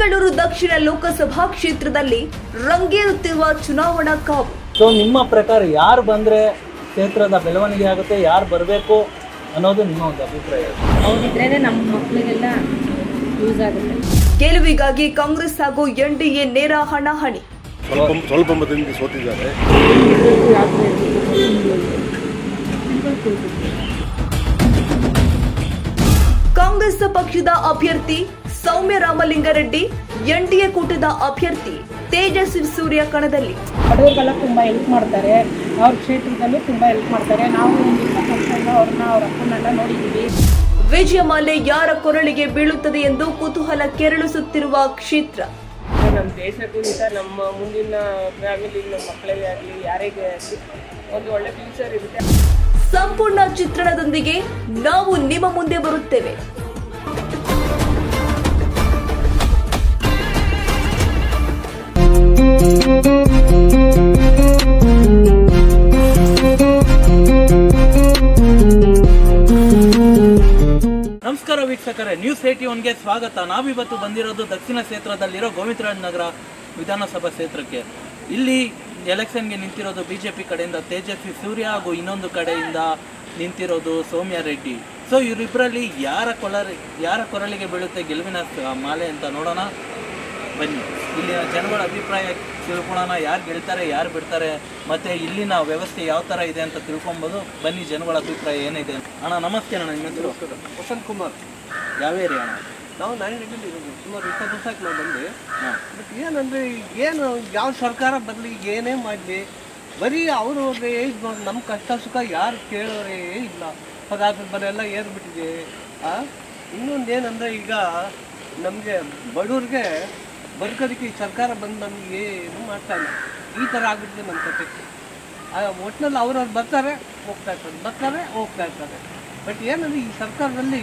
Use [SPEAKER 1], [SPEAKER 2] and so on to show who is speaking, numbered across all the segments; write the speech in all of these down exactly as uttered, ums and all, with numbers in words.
[SPEAKER 1] ಬೆಂಗಳೂರು ದಕ್ಷಿಣ ಲೋಕಸಭಾ ಕ್ಷೇತ್ರದಲ್ಲಿ ರಂಗೇರುತ್ತಿರುವ ಚುನಾವಣಾ ಕಾವು.
[SPEAKER 2] ಸೊ ನಿಮ್ಮ ಪ್ರಕಾರ ಯಾರು ಬಂದ್ರೆ ಕ್ಷೇತ್ರದ ಬೆಳವಣಿಗೆ ಆಗುತ್ತೆ, ಯಾರು ಬರಬೇಕು ಅನ್ನೋದು ನಿಮ್ಮ ಒಂದು ಅಭಿಪ್ರಾಯ?
[SPEAKER 3] ಅವರಿದ್ರೇನೆ ನಮ್ಮ ಮಕ್ಕಳಿಗೆಲ್ಲ ಯೂಸ್ ಆಗುತ್ತೆ.
[SPEAKER 1] ಗೆಲುವಿಗಾಗಿ ಕಾಂಗ್ರೆಸ್ ಹಾಗೂ ಎನ್ಡಿಎ ನೇರ ಹಣಾಹಣಿ.
[SPEAKER 4] ಸ್ವಲ್ಪ ಮತದಿಂದ ಸೋತಿದ್ದಾರೆ.
[SPEAKER 1] ಕಾಂಗ್ರೆಸ್ ಪಕ್ಷದ ಅಭ್ಯರ್ಥಿ ಸೌಮ್ಯ ರಾಮಲಿಂಗಾರೆಡ್ಡಿ, ಎನ್ಡಿಎ ಕೂಟದ ಅಭ್ಯರ್ಥಿ ತೇಜಸ್ವಿ ಸೂರ್ಯ ಕಣದಲ್ಲಿ.
[SPEAKER 3] ಬಡವರಿಗೆಲ್ಲ ತುಂಬ ಹೆಲ್ಪ್ ಮಾಡ್ತಾರೆ, ಅವ್ರ ಕ್ಷೇತ್ರದಲ್ಲೂ ತುಂಬ ಹೆಲ್ಪ್ ಮಾಡ್ತಾರೆ. ನಾವು ಒಂದು ಇಪ್ಪತ್ತು ವರ್ಷದಿಂದ ಅವ್ರನ್ನ ಅವ್ರ ಅಪ್ಪನ್ನೆಲ್ಲ ನೋಡಿದ್ದೀವಿ.
[SPEAKER 1] ವಿಜಯಮಾಲೆ ಯಾರ ಕೊರಳಿಗೆ ಬೀಳುತ್ತದೆ ಎಂದು ಕುತೂಹಲ ಕೆರಳಿಸುತ್ತಿರುವ ಕ್ಷೇತ್ರ.
[SPEAKER 5] ನಮ್ಮ ದೇಶಕ್ಕೂ ಸಹ ನಮ್ಮ ಮುಂದಿನ ಫ್ಯಾಮಿಲಿ, ನಮ್ಮ ಮಕ್ಕಳಿಗೆ ಆಗಲಿ ಯಾರಿಗೆ ಆಗಲಿ ಒಂದು ಒಳ್ಳೆ ಫ್ಯೂಚರ್ ಇರುತ್ತೆ.
[SPEAKER 1] ಸಂಪೂರ್ಣ ಚಿತ್ರಣದೊಂದಿಗೆ ನಾವು ನಿಮ್ಮ ಮುಂದೆ ಬರುತ್ತೇವೆ.
[SPEAKER 2] ನಮಸ್ಕಾರ ವೀಕ್ಷಕರೇ, ನ್ಯೂಸ್ ಏಟಿ ಒನ್ಗೆ ಸ್ವಾಗತ. ನಾವಿವತ್ತು ಬಂದಿರೋದು ದಕ್ಷಿಣ ಕ್ಷೇತ್ರದಲ್ಲಿರೋ ಗೋವಿಂದರಾಜ ನಗರ ವಿಧಾನಸಭಾ ಕ್ಷೇತ್ರಕ್ಕೆ. ಇಲ್ಲಿ ಎಲೆಕ್ಷನ್ಗೆ ನಿಂತಿರೋದು ಬಿಜೆಪಿ ಕಡೆಯಿಂದ ತೇಜಸ್ವಿ ಸೂರ್ಯ ಹಾಗೂ ಇನ್ನೊಂದು ಕಡೆಯಿಂದ ನಿಂತಿರೋದು ಸೌಮ್ಯ ರೆಡ್ಡಿ. ಸೊ ಇವರಿಬ್ಬರಲ್ಲಿ ಯಾರ ಕೊರಳಿ ಯಾರ ಕೊರಳಿಗೆ ಬೀಳುತ್ತೆ ಗೆಲುವಿನ ಮಾಲೆ ಅಂತ ನೋಡೋಣ ಬನ್ನಿ. ಇಲ್ಲಿನ ಜನಗಳ ಅಭಿಪ್ರಾಯ ತಿಳ್ಕೊಳ್ಳೋಣ, ಯಾರು ಗೆಲ್ತಾರೆ ಯಾರು ಬಿಡ್ತಾರೆ, ಮತ್ತು ಇಲ್ಲಿನ ವ್ಯವಸ್ಥೆ ಯಾವ ಥರ ಇದೆ ಅಂತ ತಿಳ್ಕೊಬೋದು. ಬನ್ನಿ, ಜನಗಳ ಅಭಿಪ್ರಾಯ ಏನಿದೆ. ಅಣ್ಣ ನಮಸ್ತೆ ಅಣ್ಣ, ನಿಮ್ಮ ಹೆಸರು?
[SPEAKER 5] ವಸಂತ್ ಕುಮಾರ್.
[SPEAKER 2] ಯಾವ ಏರಿಯಾ ಅಣ್ಣ?
[SPEAKER 5] ನಾವು ನಾರಾಯಣಗಡ್ಡೆಯಲ್ಲಿ ಇರೋದು. ಸುಮಾರು ಇಪ್ಪತ್ತು ವರ್ಷಕ್ಕೆ ನಾವು ಬಂದೆ. ಬಟ್ ಏನಂದರೆ ಏನು ಯಾವ ಸರ್ಕಾರ ಬರಲಿ ಏನೇ ಮಾಡಲಿ ಬರೀ ಅವರು ಏಜ್ ನಮ್ಮ ಕಷ್ಟ ಸುಖ ಯಾರು ಕೇಳೋರೇ ಇಲ್ಲ. ಹಾಗಾದ್ರೆ ಬರೆಲ್ಲ ಏರ್ಬಿಟ್ಟಿದೆ. ಇನ್ನೊಂದು ಏನಂದರೆ ಈಗ ನಮಗೆ ಬಡವ್ರಿಗೆ ಬದುಕೋದಕ್ಕೆ ಈ ಸರ್ಕಾರ ಬಂದು ನಮಗೆ ಏನು ಮಾಡ್ತಾ ಇಲ್ಲ. ಈ ಥರ ಆಗ್ಬಿಟ್ಟಿದೆ ನಮ್ಮ ಕತೆ. ಒಟ್ಟಿನಲ್ಲಿ ಅವ್ರವ್ರು ಬರ್ತಾರೆ ಹೋಗ್ತಾ ಇರ್ತಾರೆ, ಬರ್ತಾರೆ ಹೋಗ್ತಾ ಇರ್ತಾರೆ. ಬಟ್ ಏನಂದರೆ ಈ ಸರ್ಕಾರದಲ್ಲಿ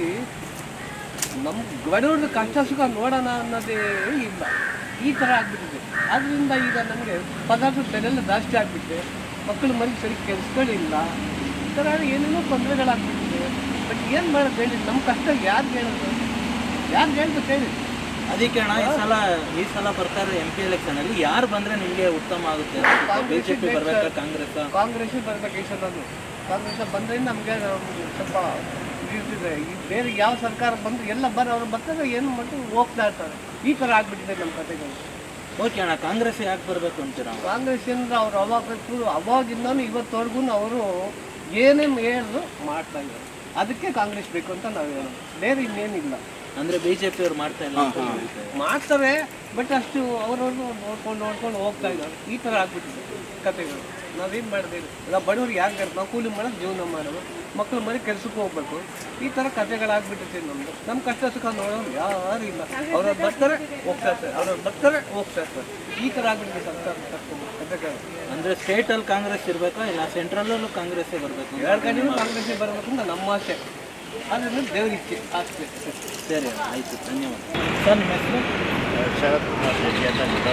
[SPEAKER 5] ನಮ್ಮ ಬಡವ್ರದ್ದು ಕಷ್ಟ ಸುಖ ನೋಡೋಣ ಅನ್ನೋದೇ ಇಲ್ಲ. ಈ ಥರ ಆಗಿಬಿಟ್ಟಿದೆ. ಆದ್ದರಿಂದ ಈಗ ನಮಗೆ ಪದಾರ್ಥದ ಬೆಲೆಲ್ಲ ಜಾಸ್ತಿ ಆಗಿಬಿಟ್ಟಿದೆ. ಮಕ್ಕಳು ಮನೆಗೆ ಸರಿ ಕೆಲಸಗಳಿಲ್ಲ. ಈ ಥರ ಏನೇನೋ ತೊಂದರೆಗಳಾಗ್ಬಿಟ್ಟಿದೆ. ಬಟ್ ಏನು ಮಾಡೋದು ಹೇಳಿ, ನಮ್ಮ ಕಷ್ಟ ಯಾರು ಹೇಳೋದು, ಯಾರು ಹೇಳ್ಬೇಕು ಹೇಳಿ?
[SPEAKER 2] ಅದಕ್ಕೆ ಅಣ್ಣ ಈ ಸಲ ಈ ಸಲ ಬರ್ತಾರೆ ಎಂ ಪಿ ಎಲೆಕ್ಷನ್ ಅಲ್ಲಿ ಯಾರು ಬಂದ್ರೆ ನಿಮಗೆ ಉತ್ತಮ ಆಗುತ್ತೆ? ಬಿಜೆಪಿ ಬರ್ಬೇಕಾ ಕಾಂಗ್ರೆಸ್?
[SPEAKER 5] ಕಾಂಗ್ರೆಸ್ ಬರ್ಬೇಕು ಈ ಸಲ. ಕಾಂಗ್ರೆಸ್ ಬಂದ್ರೆ ನಮಗೆ ಸ್ವಲ್ಪ ಇರ್ತಿದೆ. ಈ ಬೇರೆ ಯಾವ ಸರ್ಕಾರ ಬಂದ್ರೆ ಎಲ್ಲ ಬರ ಅವ್ರು ಬರ್ತಾರೆ, ಏನು ಮಾಡ್ತಾರೆ ಹೋಗ್ತಾ ಇರ್ತಾರೆ. ಈ ಥರ ಆಗ್ಬಿಟ್ಟಿದೆ ನಮ್ಮ ಕಥೆಗಳು.
[SPEAKER 2] ಓಕೆ ಅಣ್ಣ, ಕಾಂಗ್ರೆಸ್ ಯಾಕೆ ಬರಬೇಕು ಅಂತೀರಾ?
[SPEAKER 5] ಕಾಂಗ್ರೆಸ್ ಏನಂದ್ರೆ ಅವ್ರು ಅವಾಗ ಅವಾಗಿಂದನೂ ಇವತ್ತವರೆಗೂ ಅವರು ಏನೇನು ಹೇಳಿದ್ರು ಮಾಡ್ತಾ ಇದ್ದಾರೆ. ಅದಕ್ಕೆ ಕಾಂಗ್ರೆಸ್ ಬೇಕು ಅಂತ ನಾವು ಹೇಳೋದು, ಬೇರೆ ಇನ್ನೇನಿಲ್ಲ.
[SPEAKER 2] ಅಂದ್ರೆ ಬಿಜೆಪಿ ಅವ್ರು ಮಾಡ್ತಾ ಇಲ್ಲ?
[SPEAKER 5] ಮಾಡ್ತಾರೆ, ಬಟ್ ಅಷ್ಟು ಅವ್ರವ್ರು ನೋಡ್ಕೊಂಡು ನೋಡ್ಕೊಂಡು ಹೋಗ್ತಾ ಇದ್ದಾರೆ. ಈ ಥರ ಆಗ್ಬಿಟ್ಟಿದೆ ಕತೆಗಳು. ನಾವೇನು ಮಾಡಿದೇವೆ, ನಾವು ಬಡವ್ರಿಗೆ ಯಾರು ಕರ್ ನಾವು ಕೂಲಿ ಮಾಡೋದು, ಜೀವನ ಮಾಡೋದು, ಮಕ್ಕಳು ಮನೆ ಕೆಲಸಕ್ಕೆ ಹೋಗ್ಬೇಕು. ಈ ಥರ ಕತೆಗಳಾಗ್ಬಿಟ್ಟಿದೆ ನಮ್ಮದು. ನಮ್ಮ ಕಷ್ಟ ಸುಖ ನೋಡೋರು ಯಾರು ಇಲ್ಲ. ಅವ್ರವ್ರು ಬರ್ತಾರೆ ಹೋಗ್ತಾ ಇರ್ತಾರೆ, ಅವ್ರವ್ರು ಬರ್ತಾರೆ ಹೋಗ್ತಾ ಇರ್ತಾರೆ. ಈ ಥರ ಆಗ್ಬಿಟ್ಟಿದೆ ಸರ್ಕಾರ ಕತೆಗಳು.
[SPEAKER 2] ಅಂದ್ರೆ ಸ್ಟೇಟ್ ಅಲ್ಲಿ ಕಾಂಗ್ರೆಸ್ ಇರ್ಬೇಕಾ ಇಲ್ಲ ಸೆಂಟ್ರಲ್ಲೂ ಕಾಂಗ್ರೆಸ್ಸೇ ಬರಬೇಕು?
[SPEAKER 5] ಎರಡು ಕಡೆಯೂ ಕಾಂಗ್ರೆಸ್ಸೇ ಬರಬೇಕು ಅಂತ ನಮ್ಮ ಆಸೆ. ಅದನ್ನು ದೇವ್ರ ಇಚ್ಛೆ ಆಸೆ.
[SPEAKER 2] ಸರಿ ಆಯಿತು, ಧನ್ಯವಾದ. ಸರ್ ನಿಮ್ಮ ಹೆಸರು?
[SPEAKER 4] ಶರತ್ ಕುಮಾರ್ ರೆಡ್ಡಿ ಅಂತ.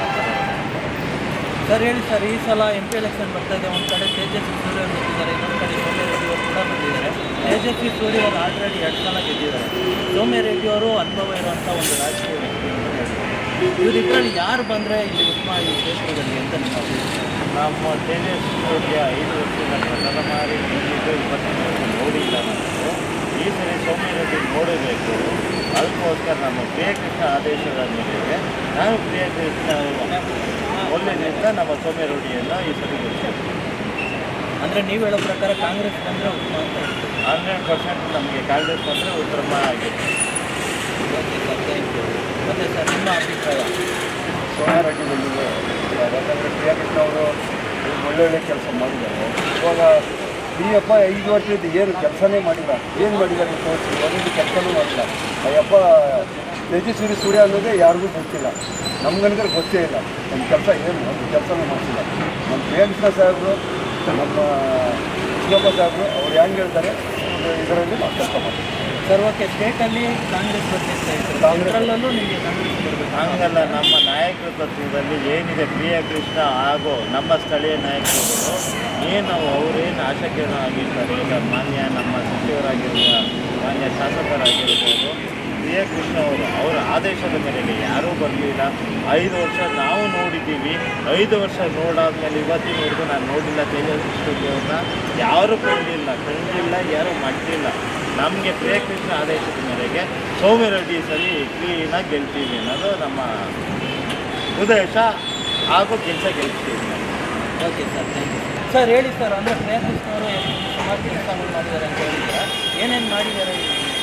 [SPEAKER 2] ಸರ್ ಹೇಳಿ ಸರ್, ಈ ಸಲ ಎಂ ಪಿ ಎಲೆಕ್ಷನ್ ಬರ್ತಾ ಇದೆ. ಒಂದು ಕಡೆ ತೇಜಸ್ವಿ ಸೂರ್ಯ ಅವರು ಗೆದ್ದಿದ್ದಾರೆ, ಇನ್ನೊಂದು ಕಡೆ ಸೌಮ್ಯ ರೆಡ್ಡಿ ಅವರು ಕೂಡ ಬಂದಿದ್ದಾರೆ. ತೇಜಸ್ವಿ ಸೂರ್ಯ ಅವರು ಆಲ್ರೆಡಿ ಎರಡು ಸಲ ಗೆದ್ದಿದ್ದಾರೆ. ಸೌಮ್ಯ ರೆಡ್ಡಿ ಅವರು ಅನುಭವ ಇರುವಂಥ ಒಂದು ರಾಜಕೀಯ ವ್ಯಕ್ತಿ. ಇವರಿಬ್ಬರಲ್ಲಿ ಯಾರು ಬಂದರೆ ಇಲ್ಲಿ ಉತ್ತಮ ಈ ಕ್ಷೇತ್ರದಲ್ಲಿ ಅಂತ ನಿಮ್ಮ ಅಭಿಪ್ರಾಯ?
[SPEAKER 4] ನಮ್ಮ ತೇಜಸ್ವಿ ಸೂರ್ಯ ಐದು ವರ್ಷದ ತಲೆಮಾರಿ ಬಂದಿದ್ದು ಇವತ್ತಿನ ನೋಡಿಲ್ಲ. ನಾವು ಈ ಸರಿ ಸೌಮ್ಯ ರೆಡ್ಡಿ ನೋಡಬೇಕು. ಅದಕ್ಕೋಸ್ಕರ ನಮ್ಮ ಪ್ರಿಯಕೃಷ್ಣ ಆದೇಶದ ಮೇರೆಗೆ ನಾನು ಪ್ರಿಯಕೃಷ್ಣ ಒಳ್ಳೆಯದಿಂದ ನಮ್ಮ ಸೌಮ್ಯ ರೆಡ್ಡಿಯನ್ನು ಈ ಸರಿ ಗೆಲ್ಲಿಸ್ತೀವಿ.
[SPEAKER 2] ಅಂದರೆ ನೀವು ಹೇಳೋ ಪ್ರಕಾರ ಕಾಂಗ್ರೆಸ್ ಬಂದರೆ ಉತ್ತಮ ಅಂತ ಹೇಳ್ತೀವಿ.
[SPEAKER 4] ಹಂಡ್ರೆಡ್ ಪರ್ಸೆಂಟ್ ನಮಗೆ ಕಾಂಗ್ರೆಸ್ ಬಂದರೆ ಉತ್ತಮ ಆಗಿದೆ.
[SPEAKER 2] Okay sir, thank you. ಮತ್ತು ಸರ್ ನಿಮ್ಮ ಅಭಿಪ್ರಾಯ?
[SPEAKER 4] ಸೌಮ್ಯ ರೆಡ್ಡಿ ಬಂದಿದೆ. ಯಾಕಂದರೆ ಪ್ರಿಯಕೃಷ್ಣ ಅವರು ಒಳ್ಳೊಳ್ಳೆ ಕೆಲಸ ಮಾಡಿದ್ದಾರೆ. ಇವಾಗ ಬಿ ಅಪ್ಪ ಐದು ವರ್ಷದ ಏನು ಕೆಲಸನೇ ಮಾಡಿಲ್ಲ. ಏನು ಮಾಡಿದ್ದಾರೆ ತೋರಿಸಿ, ಒಂದು ಕೆಲಸನೂ ಮಾಡಿಲ್ಲ. ಅಯ್ಯಪ್ಪ ತೇಜಸ್ವಿ ಸೂರ್ಯ ಅನ್ನೋದೇ ಯಾರಿಗೂ ಗೊತ್ತಿಲ್ಲ. ನಮ್ಗಂದ್ರೆ ಗೊತ್ತೇ ಇಲ್ಲ ನಮ್ಮ ಕೆಲಸ ಏನು, ಒಂದು ಕೆಲಸನೂ ಮಾಡಿಸಿಲ್ಲ. ನಮ್ಮ ಪ್ರಿಯಕೃಷ್ಣ ಸಾಹೇಬರು, ನಮ್ಮ ಶಿವಪ್ಪ ಸಾಹೇಬರು ಅವ್ರು ಹೆಂಗೆ ಹೇಳ್ತಾರೆ ಇದರಲ್ಲಿ ನಾವು ಕೆಲಸ ಮಾಡ್ತೀವಿ.
[SPEAKER 2] ಸರ್ ಓಕೆ, ಸ್ಟೇಟಲ್ಲಿ ಕಾಂಗ್ರೆಸ್ ಬರ್ತಿರ್ತಾ ಇತ್ತು, ಸೆಂಟ್ರಲ್ಲೂ ನಿಮಗೆ ಕಾಂಗ್ರೆಸ್ ಬರಬೇಕು?
[SPEAKER 4] ಹಂಗಲ್ಲ, ನಮ್ಮ ನಾಯಕರ ತತ್ವದಲ್ಲಿ ಏನಿದೆ ಪ್ರಿಯಕೃಷ್ಣ ಹಾಗೂ ನಮ್ಮ ಸ್ಥಳೀಯ ನಾಯಕರುಗಳು ಏನು ಅವರೇನು ಆಶಾಕಿರಣ ಆಗಿರ್ತಾರೆ. ಈಗ ಮಾನ್ಯ ನಮ್ಮ ಸಚಿವರಾಗಿರುವ ಮಾನ್ಯ ಶಾಸಕರಾಗಿರ್ಬೋದು,
[SPEAKER 6] ಎ ಕೃಷ್ಣ ಅವರು ಅವರ ಆದೇಶದ ಮೇರೆಗೆ ಯಾರೂ ಬರಲಿಲ್ಲ. ಐದು ವರ್ಷ ನಾವು ನೋಡಿದ್ದೀವಿ. ಐದು ವರ್ಷ ನೋಡಾದ್ಮೇಲೆ ಇವತ್ತಿನವರೆಗೂ ನಾನು ನೋಡಿಲ್ಲ ತೇಜಸ್ವಿ ಅವ್ರನ್ನ. ಯಾರೂ ಕಂಡಿಲ್ಲ ಕಂಡಿಲ್ಲ ಯಾರೂ ಮಾಡಲಿಲ್ಲ. ನಮಗೆ ಎ ಕೃಷ್ಣ ಆದೇಶದ ಮೇರೆಗೆ ಸೋಮಿರೆಡ್ಡಿ ಸರಿ ಕ್ಲೀನಾಗಿ ಗೆಲ್ತೀವಿ ಅನ್ನೋದು ನಮ್ಮ ಉದ್ದೇಶ ಹಾಗೂ ಕೆಲಸ ಗೆಲ್ತೀವಿ.
[SPEAKER 2] Okay sir, thank you sir. ಹೇಳಿ ಸರ್, ಅಂದರೆ ಶ್ರೇಯಕೃಷ್ಣ ಅವರು ಸುಮಾರು ಕೆಲಸಗಳು ಮಾಡಿದ್ದಾರೆ ಅಂತ ಹೇಳಿದ್ರೆ ಏನೇನು ಮಾಡಿದ್ದಾರೆ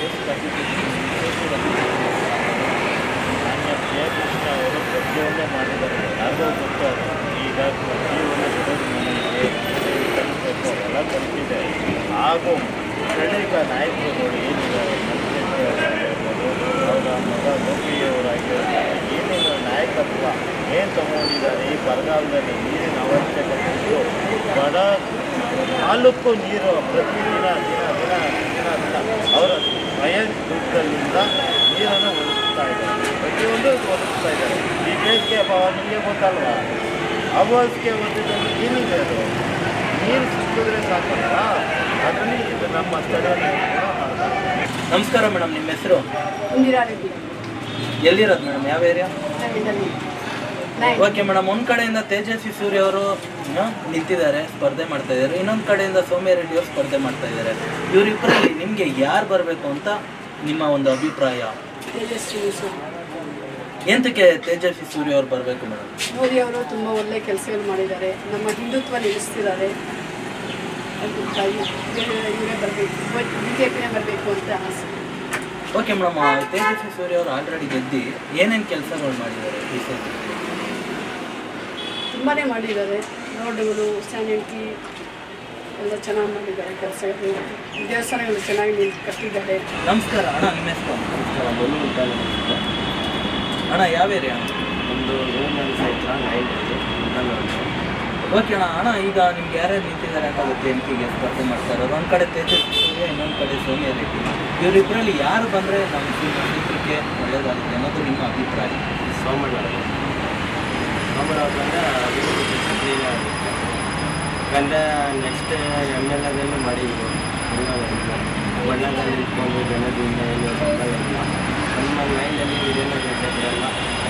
[SPEAKER 6] ಮಾನ್ಯ ಶ್ರೇಯಕೃಷ್ಣ ಅವರು ಪ್ರತಿಯೊಂದೇ ಮಾಡಿದ್ದಾರೆ. ಯಾರಿಗೂ ಗೊತ್ತು ಈಗ ಪ್ರತಿಯೊಂದು ಎಲ್ಲ ಕಲಿತಿದೆ. ಹಾಗೂ ಸ್ಥಳೀಯ ನಾಯಕರುಗಳು ಏನಿದ್ದಾರೆ ಅವರ ಮಗ ಗೋಪಿಯವರಾಗಿರ್ತಾರೆ, ಏನೇನು ನಾಯಕತ್ವ ಏನು ತಗೊಂಡಿದ್ದಾರೆ. ಈ ಬರಗಾಲದಲ್ಲಿ ನೀರಿನ ಅವಶ್ಯಕತೆ ಇದ್ದು ಬಡ ನಾಲ್ಕು ನೀರು ಪ್ರತಿದಿನ ದಿನ ದಿನ ದಿನ ದಿನ ಅವರ ಸ್ವಯಂ ದುಡ್ಡಲ್ಲಿಂದ ನೀರನ್ನು ಒದಗಿಸ್ತಾ ಇದ್ದಾರೆ. ಪ್ರತಿಯೊಂದು ಒದಗಿಸ್ತಾ ಇದ್ದಾರೆ. ಈ ಬೇಸಿಗೆ ಅಭಾವ ನಿಮಗೆ ಗೊತ್ತಲ್ವಾ? ಅಭಾವಕ್ಕೆ ಒದಗಿದಲ್ಲಿ ಏನಿದೆ ಅದು ನೀರು ಸಿಕ್ಕಿದ್ರೆ ಸಾಕಲ್ಲ. ಅದರಲ್ಲಿ ಇದು ನಮ್ಮ ಸ್ಥಳೀಯ ಮಾಡ್ತಾರೆ.
[SPEAKER 2] ನಮಸ್ಕಾರ ಮೇಡಮ್, ನಿಮ್ಮ ಹೆಸರು?
[SPEAKER 3] ಇಂದಿರಾ ರೆಡ್ಡಿ.
[SPEAKER 2] ಎಲ್ಲಿರೋದು ಮೇಡಮ್, ಯಾವ ಏರಿಯಾ? ಓಕೆ ಮೇಡಮ್, ಒಂದು ಕಡೆಯಿಂದ ತೇಜಸ್ವಿ ಸೂರ್ಯ ಅವರು ನಿಂತಿದ್ದಾರೆ, ಸ್ಪರ್ಧೆ ಮಾಡ್ತಾ ಇದ್ದಾರೆ. ಇನ್ನೊಂದು ಕಡೆಯಿಂದ ಸೌಮ್ಯರೆಡ್ಡಿ ಅವರು ಸ್ಪರ್ಧೆ ಮಾಡ್ತಾ ಇದ್ದಾರೆ. ಇವರಿಬ್ಬರಲ್ಲಿ ನಿಮಗೆ ಯಾರು ಬರಬೇಕು ಅಂತ ನಿಮ್ಮ ಒಂದು ಅಭಿಪ್ರಾಯ?
[SPEAKER 3] ತೇಜಸ್ವಿ ಸೂರ್ಯ.
[SPEAKER 2] ಎಂತಕ್ಕೆ ತೇಜಸ್ವಿ ಸೂರ್ಯ ಅವರು ಬರಬೇಕು ಮೇಡಮ್?
[SPEAKER 3] ಮೋದಿ ಅವರು ತುಂಬ ಒಳ್ಳೆ ಕೆಲಸಗಳು ಮಾಡಿದ್ದಾರೆ. ನಮ್ಮ ಹಿಂದುತ್ವ ನಿಲ್ಲಿಸ್ತಿದ್ದಾರೆ. ಅದಕ್ಕಾಗಿ ಇವರೇ ಬರಬೇಕು, ಬಿ ಜೆ ಪಿನೇ ಬರಬೇಕು ಅಂತ ಆಸೆ.
[SPEAKER 2] ಓಕೆ ಮೇಡಮ್, ತೇಜಸ್ವಿ ಸೂರ್ಯ ಅವರು ಆಲ್ರೆಡಿ ಗೆದ್ದು ಏನೇನು ಕೆಲಸಗಳು ಮಾಡಿದ್ದಾರೆ? ಈ ಸತಿ
[SPEAKER 3] ತುಂಬಾ ಮಾಡಿದ್ದಾರೆ. ರೋಡ್ಗಳು, ಸ್ಯಾನಿಟಿ ಎಲ್ಲ ಚೆನ್ನಾಗಿ ಮಾಡಿದ್ದಾರೆ. ಕೆಲಸಗಳು, ದೇವಸ್ಥಾನಗಳು ಚೆನ್ನಾಗಿ ನಿಂತು ಕಟ್ಟಿದ್ದಾರೆ.
[SPEAKER 2] ನಮಸ್ಕಾರ ಅಣ್ಣ, ನಿಮ್ಮ ಹೆಸರು? ಅಣ್ಣ, ಯಾವ ಏರಿಯಾ?
[SPEAKER 6] ಒಂದು ರೂಮಲ್ಲಿ ಸಹಿತ ನೈಟ್
[SPEAKER 2] ಓಕೆ ಅಣ್ಣ. ಅಣ್ಣ, ಈಗ ನಿಮ್ಗೆ ಯಾರ್ಯಾರು ನಿಂತಿದ್ದಾರೆ ಅಂತ ಗೊತ್ತು ಎಂ ಪಿಗೆ ಸ್ಪರ್ಧೆ ಮಾಡ್ತಾ ಇರೋದು. ಒಂದು ಕಡೆ ತೇಜಸ್ವಿ ಸೂರ್ಯ, ಇನ್ನೊಂದು ಕಡೆ ಸೌಮ್ಯರೆಡ್ಡಿ. ಇವರಿಬ್ಬರಲ್ಲಿ ಯಾರು ಬಂದರೆ ನಮ್ಮ ಕ್ಷೇತ್ರಕ್ಕೆ ಒಳ್ಳೆಯದಾಗುತ್ತೆ ಅನ್ನೋದು ನಿಮ್ಮ ಅಭಿಪ್ರಾಯ?
[SPEAKER 6] ಸೋಮಣ್ಣ ಸೋಮಣ್ಣ ಅವ್ರಂದ್ರೆ ಅಭಿವೃದ್ಧಿ ಕ್ಲೀನ್ ಆಗುತ್ತೆ. ಯಾಕಂದರೆ ನೆಕ್ಸ್ಟ್ ಎಮ್ ಎಲ್ ಎದಲ್ಲೂ ಮಾಡಿದ್ರು. ಬಣ್ಣದಲ್ಲಿ ಇಟ್ಕೊಂಡು ಜನದಿಂದ ಏನು ಸಂಬಳ ಇಲ್ಲ. ನಮ್ಮ ಮೈಂಡಲ್ಲಿ ಇದೇನೋ ಬೇಕಾಗಿರಲ್ಲ.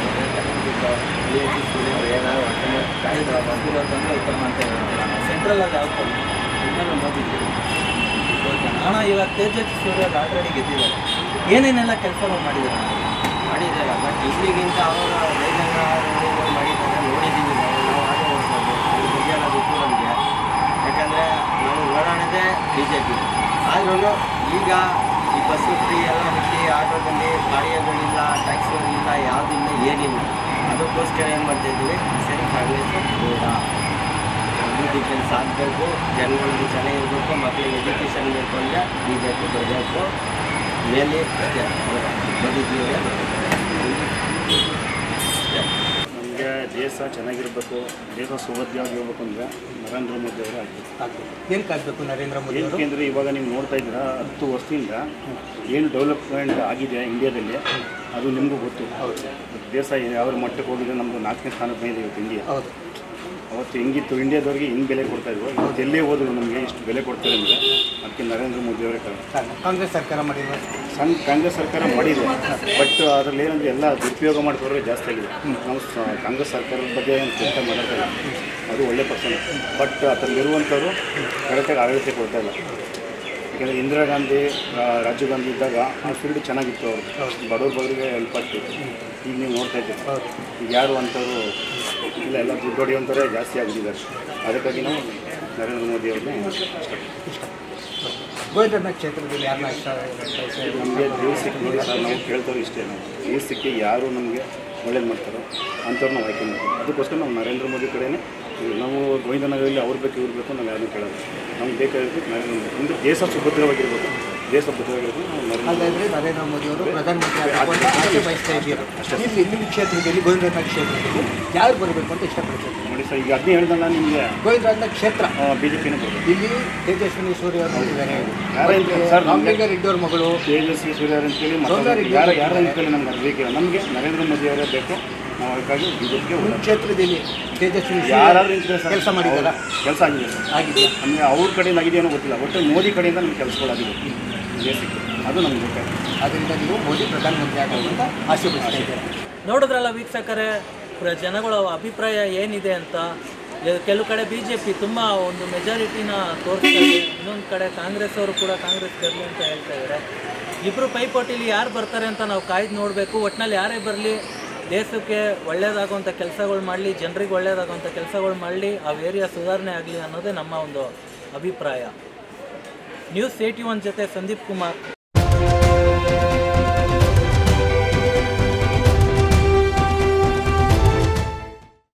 [SPEAKER 2] ಸೆಂಟ್ರಲ್ ಅಲ್ಲಿ ಯಾವ ನೋಡಿದ್ದೀವಿ. ಓಕೆ ಅಣ್ಣ, ಇವಾಗ ತೇಜಸ್ವಿ ಸೂರ್ಯ ಆಲ್ರೆಡಿ ಗೆದ್ದಿದ್ದಾರೆ. ಏನೇನೆಲ್ಲ ಕೆಲಸಗಳು ಮಾಡಿದ್ದಾರೆ?
[SPEAKER 6] ಮಾಡಿದ್ದಾರೆ, ಬಟ್ ಇಲ್ಲಿಗಿಂತ ಅವರು ರೈತನ ಮಾಡಿದ್ದಾರೆ ನೋಡಿದ್ದೀವಿ. ನಾವು ನಾವು ಆಟೋ ಓಡಿಸೋದು ಅದ್ರ ಬಗ್ಗೆ ಎಲ್ಲ ಗೊತ್ತು ನಮಗೆ. ಯಾಕಂದರೆ ನಾವು ಓಡಾಡೋದೇ ಬಿ ಜೆ ಪಿ. ಆದ್ರೂ ಈಗ ಈ ಬಸ್ಸು ಫ್ರೀ ಎಲ್ಲ ಬಿಟ್ಟು ಆಟೋದಲ್ಲಿ ಬಾಡಿಗೆಗಳಿಲ್ಲ, ಟ್ಯಾಕ್ಸಿಗಳಿಲ್ಲ, ಯಾವುದಿಲ್ಲ, ಏನಿಲ್ಲ. ಅದಕ್ಕೋಸ್ಕರ ಏನು ಮಾಡ್ತಾಯಿದ್ದೀವಿ, ಸರಿ ಕಾಂಗ್ರೆಸ್ ಬೇಡ, ಅಭಿವೃದ್ಧಿ ಕೆಲಸ ಆಗಬೇಕು, ಜನಗಳಿಗೆ ಚೆನ್ನಾಗಿರಬೇಕು, ಮಕ್ಕಳಿಗೆ ಎಜುಕೇಷನ್ ಬೇಕು ಅಂದರೆ ಬಿ ಜೆ ಪಿ ಬರಬೇಕು. ಮೇಲೆ ಬಂದಿದ್ದೀವಿ.
[SPEAKER 7] ನಮಗೆ ದೇಶ ಚೆನ್ನಾಗಿರಬೇಕು, ದೇಶ ಸುಭದ್ರವಾಗಿರ್ಬೇಕು ಅಂದರೆ ನರೇಂದ್ರ ಮೋದಿ ಅವರು ಆಗಬೇಕು.
[SPEAKER 2] ಏನಕ್ಕೆ ಆಗಬೇಕು ನರೇಂದ್ರ ಮೋದಿ ಅವರು?
[SPEAKER 7] ಏಕೆಂದರೆ ಇವಾಗ ನೀವು ನೋಡ್ತಾ ಇದ್ದೀರಾ, ಹತ್ತು ವರ್ಷದಿಂದ ಏನು ಡೆವಲಪ್ಮೆಂಟ್ ಆಗಿದೆ ಇಂಡಿಯಾದಲ್ಲಿ ಅದು ನಿಮಗೂ ಗೊತ್ತು. ದೇಶ ಯಾವ ಮಟ್ಟಕ್ಕೆ ಹೋಗಿದೆ, ನಮ್ಮದು ನಾಲ್ಕನೇ ಸ್ಥಾನಕ್ಕೆ ಬಂದಿದೆ ಇವತ್ತು ಇಂಡಿಯಾ. ಅವತ್ತು ಹೆಂಗಿತ್ತು ಇಂಡಿಯಾದವ್ರಿಗೆ ಹೆಂಗೆ ಬೆಲೆ ಕೊಡ್ತಾಯಿದ್ರು, ಇವತ್ತು ಎಲ್ಲೇ ಹೋದ್ರು ನಮಗೆ ಇಷ್ಟು ಬೆಲೆ ಕೊಡ್ತಾರೆ ಅಂದರೆ ಅದಕ್ಕೆ ನರೇಂದ್ರ ಮೋದಿ ಅವರೇ ಕಾರಣ.
[SPEAKER 2] ಕಾಂಗ್ರೆಸ್ ಸರ್ಕಾರ ಮಾಡಿದ್ರು,
[SPEAKER 7] ಸಣ್ಣ ಕಾಂಗ್ರೆಸ್ ಸರ್ಕಾರ ಮಾಡಿದೆ, ಬಟ್ ಅದರಲ್ಲಿ ಏನಂದರೆ ಎಲ್ಲ ದುರುಪಯೋಗ ಮಾಡ್ಕೊಂಡ್ರೆ ಜಾಸ್ತಿ ಆಗಿದೆ. ನಾವು ಕಾಂಗ್ರೆಸ್ ಸರ್ಕಾರದ ಬಗ್ಗೆ ಏನು ಕೆಲಸ ಮಾಡೋದಿಲ್ಲ, ಅದು ಒಳ್ಳೆ ಪರ್ಸನ್. ಬಟ್ ಅದರಲ್ಲಿರುವಂಥವ್ರು ಕರೆಕ್ಟಾಗಿ ಆಡಳಿತ ಕೊಡ್ತಾ ಇಲ್ಲ. ಯಾಕೆಂದರೆ ಇಂದಿರಾ ಗಾಂಧಿ, ರಾಜೀವ್ ಗಾಂಧಿ ಇದ್ದಾಗ ಆ ಫೀಲ್ಡ್ ಚೆನ್ನಾಗಿತ್ತು, ಅವರು ಬಡವ್ರ ಬಡವರಿಗೆ ಹೆಲ್ಪ್ ಆಗ್ತಿತ್ತು. ಈಗ ನೀವು ನೋಡ್ತಾ ಇದ್ದೀವಿ, ಈಗ ಯಾರು ಅಂಥವ್ರು ಇಲ್ಲ, ಎಲ್ಲ ದುಡ್ಡು ಹೊಡೆಯುವಂಥವ್ರೆ ಜಾಸ್ತಿ ಆಗಿದ್ದಾರೆ. ಅದಕ್ಕಾಗಿ ನಾವು ನರೇಂದ್ರ ಮೋದಿ ಅವ್ರನ್ನೇ ಇಷ್ಟ.
[SPEAKER 2] ಗೋವಿಂದಣ್ಣ ಕ್ಷೇತ್ರದಲ್ಲಿ ಯಾರನ್ನ ಇಷ್ಟ?
[SPEAKER 7] ನಮಗೆ ದೇವಸ್ಥಕ್ಕೆ ನೋಡಿ ಸರ್, ನಾವು ಕೇಳ್ತವ್ರು ಇಷ್ಟೇ, ನಾವು ದೇವಸ್ಥಕ್ಕೆ ಯಾರು ನಮಗೆ ಒಳ್ಳೇದು ಮಾಡ್ತಾರೋ ಅಂಥವ್ರು ನಾವು ಆಯ್ಕೆ ಮಾಡ್ತೀವಿ. ಅದಕ್ಕೋಸ್ಕರ ನಾವು ನರೇಂದ್ರ ಮೋದಿ ಕಡೆಯೇ ನಾವು ಗೋವಿಂದನಗರಲ್ಲಿ ಅವ್ರು ಬೇಕು ಇವ್ರು ಬೇಕು ನಾವು ಯಾರನ್ನೂ ಕೇಳೋದು. ನಮ್ಗೆ ಬೇಕಾಗಿರೋದು ನರೇಂದ್ರ ಮೋದಿ. ಅಂದರೆ ದೇಶ ಸುಭದ್ರವಾಗಿರ್ಬೇಕು, ದೇಶ ಭದ್ರವಾಗಿರ್ಬೇಕು. ನಾವು
[SPEAKER 2] ಹಾಗಾದರೆ ನರೇಂದ್ರ ಮೋದಿ ಅವರು ಪ್ರಧಾನಮಂತ್ರಿ ಬಯಸ್ತಾ ಇದ್ದೀರಾ? ಇಲ್ಲಿ ನಿಮ್ಮ ಕ್ಷೇತ್ರದಲ್ಲಿ ಗೋವಿಂದಣ್ಣ ಕ್ಷೇತ್ರದಲ್ಲಿ ಯಾರು ಬರಬೇಕು ಅಂತ ಇಷ್ಟಪಡ್ತೀವಿ?
[SPEAKER 7] ನೋಡಿ ಸರ್, ಈಗ ಅದನ್ನೇ ಹೇಳ್ದಲ್ಲ ನಿಮಗೆ,
[SPEAKER 2] ಗೋವಿಂದಣ್ಣ ಕ್ಷೇತ್ರ
[SPEAKER 7] ಬಿ ಜೆ ಪಿನೇ ಬರಬೇಕು.
[SPEAKER 2] ಇಲ್ಲಿ ತೇಜಸ್ವಿನಿ ಸೂರ್ಯ ಅವರು ಇದ್ದಾರೆ,
[SPEAKER 7] ಸರ್
[SPEAKER 2] ರಾಮಲಿಂಗಾರೆಡ್ಡಿ ಅವ್ರ ಮಗಳು
[SPEAKER 7] ತೇಜಸ್ವಿ ಸೂರ್ಯ ಅಂತೇಳಿ ಮತ್ತೆ ಯಾರು ಯಾರು ಅಂತೇಳಿ ನಮ್ಗೆ ಅದು ಬೇಕಿಲ್ಲ. ನಮಗೆ ನರೇಂದ್ರ ಮೋದಿ ಅವರೇ ಬೇಕು. ನಾವು ಅದಕ್ಕಾಗಿ ಬಿ ಜೆ ಪಿಗೆ
[SPEAKER 2] ನಿಮ್ಮ ಕ್ಷೇತ್ರದಲ್ಲಿ ತೇಜಸ್ವಿ
[SPEAKER 7] ಯಾರಾದ್ರೂ ಕೆಲಸ
[SPEAKER 2] ಮಾಡಿದ್ದಾರಾ?
[SPEAKER 7] ಕೆಲಸ ಆಗಿದೆ ಸರ್,
[SPEAKER 2] ಆಗಿದೆ.
[SPEAKER 7] ನಮಗೆ ಅವ್ರ ಕಡೆಯಿಂದ ಆಗಿದೆಯೋ ಗೊತ್ತಿಲ್ಲ, ಒಟ್ಟು ಮೋದಿ ಕಡೆಯಿಂದ ನಮ್ಗೆ ಕೆಲಸಗಳಾಗಿದೆ ದೇಶಕ್ಕೆ, ಅದು ನಮ್ಗೆ ಬೇಕಾಗಿದೆ.
[SPEAKER 8] ಅದರಿಂದ ನೀವು ಮೋದಿ ಪ್ರಧಾನಮಂತ್ರಿ ಆಗಬೇಕು ಅಂತ ಆಸೆ ಪಡ್ತಾ ಇದ್ದಾರೆ.
[SPEAKER 2] ನೋಡಿದ್ರಲ್ಲ ವೀಕ್ಷಕರೇ, ಪ್ರ ಜನಗಳ ಅಭಿಪ್ರಾಯ ಏನಿದೆ ಅಂತ. ಕೆಲವು ಕಡೆ ಬಿ ಜೆ ಪಿ ತುಂಬ ಒಂದು ಮೆಜಾರಿಟಿನ ತೋರಿಸ್ತಾ ಇದೆ, ಇನ್ನೊಂದು ಕಡೆ ಕಾಂಗ್ರೆಸ್ ಅವರು ಕೂಡ ಕಾಂಗ್ರೆಸ್ ಬರಲಿ ಅಂತ ಹೇಳ್ತಾ ಇದ್ದಾರೆ. ಇಬ್ಬರು ಪೈಪೋಟಿಲಿ ಯಾರು ಬರ್ತಾರೆ ಅಂತ ನಾವು ಕಾಯ್ದು ನೋಡಬೇಕು. ಒಟ್ಟಿನಲ್ಲಿ ಯಾರೇ ಬರಲಿ ದೇಶಕ್ಕೆ ಒಳ್ಳೆಯದಾಗುವಂಥ ಕೆಲಸಗಳು ಮಾಡಲಿ, ಜನರಿಗೆ ಒಳ್ಳೆಯದಾಗುವಂಥ ಕೆಲಸಗಳು ಮಾಡಲಿ, ಆ ಏರಿಯಾ ಸುಧಾರಣೆ ಆಗಲಿ ಅನ್ನೋದೇ ನಮ್ಮ ಒಂದು ಅಭಿಪ್ರಾಯ. ನ್ಯೂಸ್ ಏಟಿ ಒನ್ ಜೊತೆ ಸಂದೀಪ್ ಕುಮಾರ್.